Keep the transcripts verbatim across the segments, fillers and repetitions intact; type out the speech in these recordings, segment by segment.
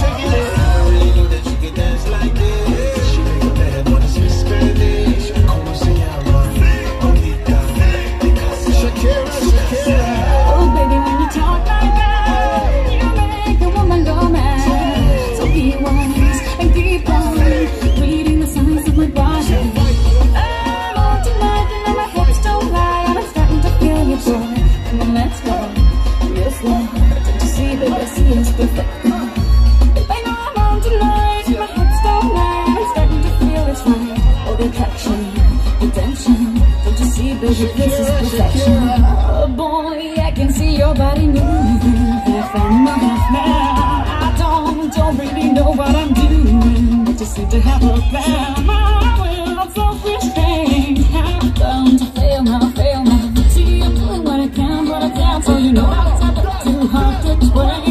Oh boy, I can see your body moving, half and half now. I don't, don't really know what I'm doing, but just seem to have a plan. My will, I'm self-restrained, I'm bound to fail now, fail now. See, I'm doing what I can, but I can't, so you know it's too hard to explain.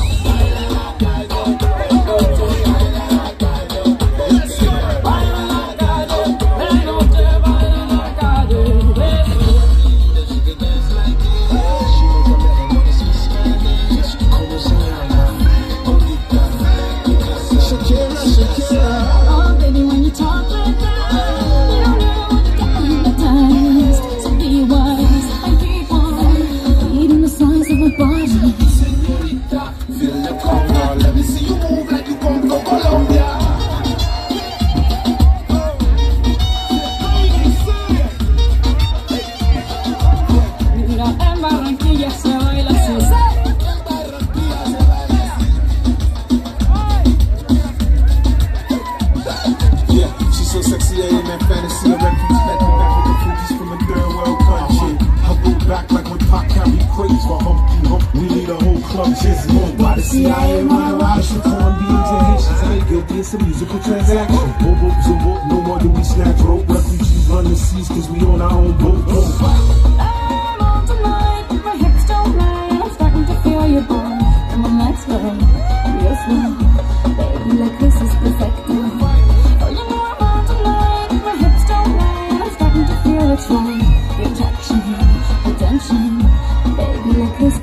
C I A, my Russian, Colombians and Haitians, I ain't guilty, it's a musical transaction. Boom, boom, zoom, boom, no more do we snatch rope. Refugees run the seas cause we on our own boat. I'm on tonight, my hips don't lie, and I'm starting to feel your boy. Come on, let's go, real slow, baby, like this is perfect. Oh, you know I'm on tonight, my hips don't lie, and I'm starting to feel it's right. The attraction, the tension, baby, like this.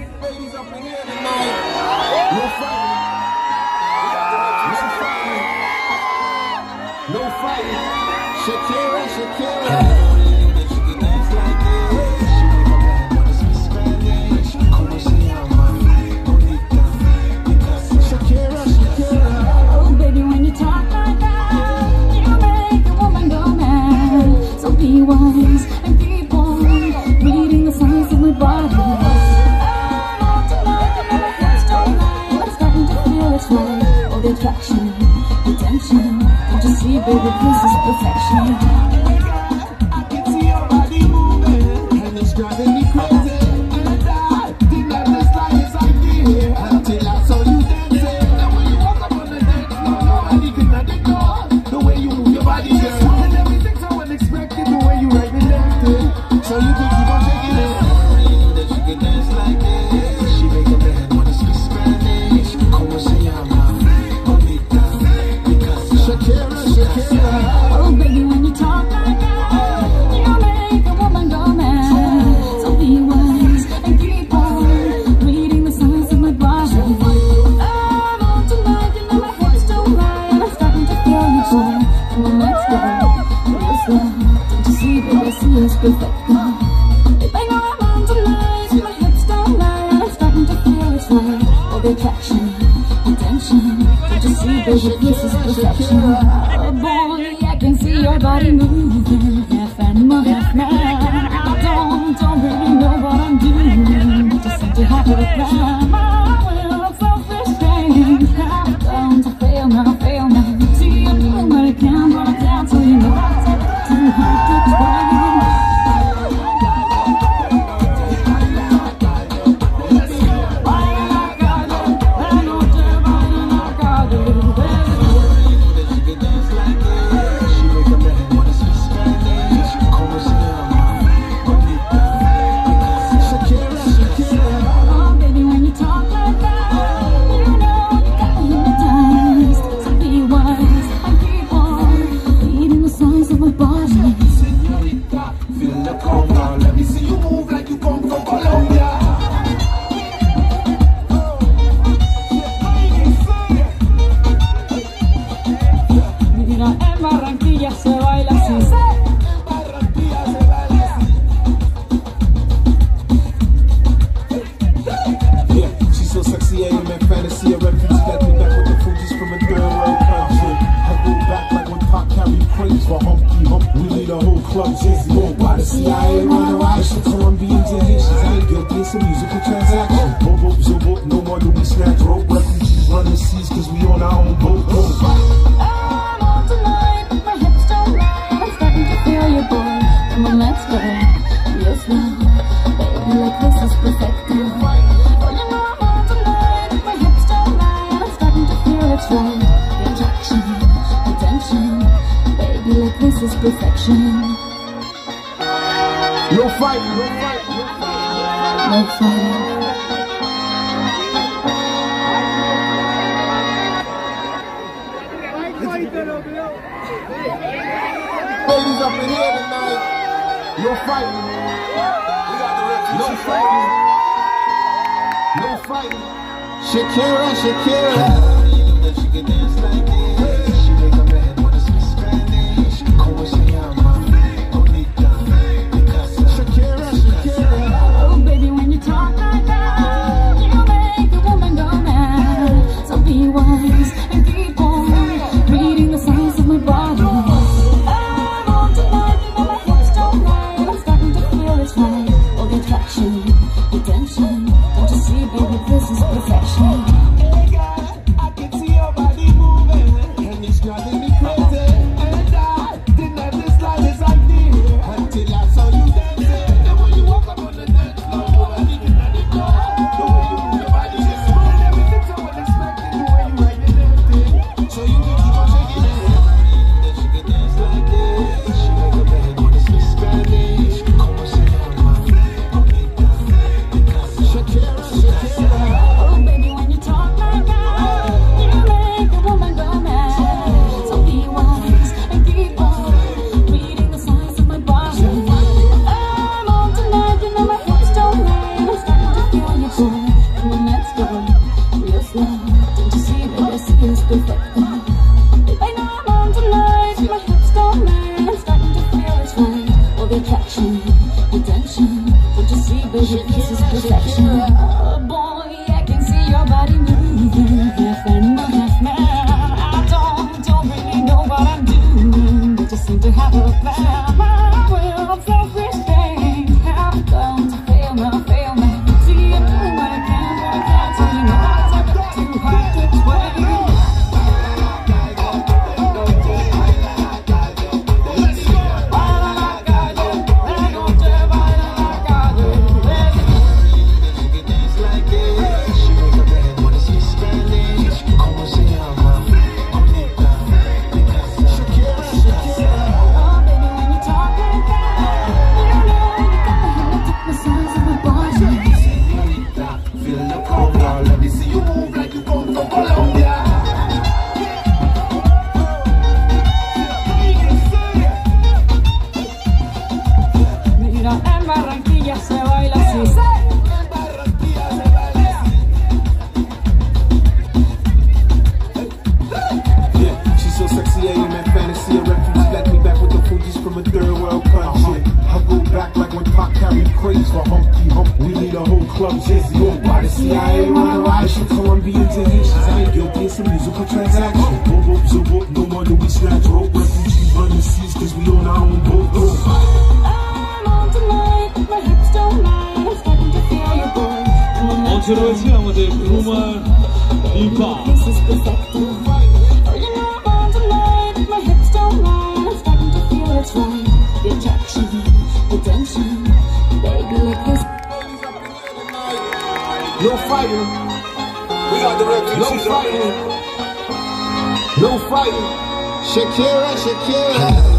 No fighting, Shakira, Shakira. Shakira, Shakira. Oh baby, when you talk like that, you make a woman go mad. So be wise and keep on reading the signs of my body. I'm on tonight, and my hips don't lie, I'm starting to feel it's right. All the attraction, the tension. See, baby, this is perfection. I can see your body moving, and it's driving me crazy. And I didn't have the slightest idea until I saw you dancing. And when you walk up on the dance floor, nobody could not ignore the way you move your body, girl. And everything's so unexpected, the way you right and left it. So you can keep on shaking it. That you can dance like this. She make a man wanna speak Spanish. Como se llama? Bonita. Shakira. Oh baby, when you talk like that, you make a woman go mad. So be wise and keep on reading the signs of my body. I'm on tonight, you know my hips don't lie, and I'm starting to feel you, boy. Come on, let's go, real slow. Don't you see, baby, I see it's perfect. If I know I'm on tonight, my hips don't lie, and I'm starting to feel it's right. All the attraction, the tension. Don't you see, baby, this is perfection. Oh boy, I can see your body moving, half animal, half man. I don't, don't really know what I'm doing, but just seem to have a plan. My will, I'm self-restrained, I'm bound to fail now, fail now. See, I'm doing what I can, but I can't, so you know it's too hard to explain. Talk clubs is more. Why the C I A run around from Colombians and Haitians? I ain't guilty, it's a musical transaction. Boop, boop, zoom, boop, no more do we snatch rope. Refugees run the seas cause we on our own boat. I'm on tonight, my hips don't lie. I'm starting to feel you, boy. Come on, let's go. Yes, now, baby, like this is perfecto. Oh, you know I'm on tonight, my hips don't lie. I'm starting to feel it's right. The attraction, attention, baby, like this is perfection. No fighting, no fighting, no fighting. No fighting. Ladies up in here tonight, no fighting. We got the refugees. No fighting. No fighting. Shakira, Shakira. She can dance like this. She make a man wanna speak Spanish. Como se llama? Bonita. Shakira, Shakira. Oh, baby, when you talk like that, you make a woman go mad. So be wise and keep on reading the signs of my body. I'm on tonight, you know my hips don't lie. I'm starting to feel it's right. All the attraction, the tension. Don't you see, baby, this is perfection. Hey, girl, I can see your body moving, and it's driving me crazy. And I didn't have this life as I did until I saw you dancing. The way you walk up on the dance floor, nobody can let it go. The way you move your body, just smooth. Everything so unexpected. The way you write the damn thing, so you can keep on shaking it. That she can dance like this. She make a man wanna speak Spanish. Como se llama? Bonita. Shakira, Shakira. Oh, baby, when you talk like that, you make a woman go mad. So be wise and keep on reading the signs of my body. I'm on tonight, you know my hips don't lie. I'm starting to feel you, boy. Come on, let's go real slow. Don't you see, baby, I see it's perfect. I know I'm on tonight, my hips don't lie. I'm starting to feel it's right. All the attraction, the tension. Don't you see, baby, this is perfection. Oh boy, I can see your body moving, half animal, half man. I don't, don't really know what I'm doing, but just seem to have a plan. My will of self-restraint have come to fail now, fail now. See, I'm doing what I can, but I can't, so you know it's a bit too hard to explain. Oh, baby, when you talk like that, you know you got the hypnotic massage of my body. Feeling the conga, let me see you move like you come from Colombia. Mira, en Barranquilla se baila así. Yeah, she's so sexy, I am in fantasy. A refugee like me back with the Fugees from a third world country. I go back like when Pac carried crates for Humpty Hump. We need a whole club dizzy. Why the C I A run around from Colombians and Haitians? I ain't guilty, it's a musical transaction. Boop, boop, zoom, boop, no more do we snatch rope. Refugees run the seas cause we on our own boat. I'm on tonight, my hips don't lie. I'm starting to feel you, boy. Come on, let's অঞ্চল রয়েছে আমাদের রুমার ইপা This is perfecto. Oh, you know I'm on tonight, my hips don't lie. I'm starting to feel it's right. The attraction, the tension, baby, like this. No fighting. We got the refugees. No fighting. No fighting. Shakira, Shakira.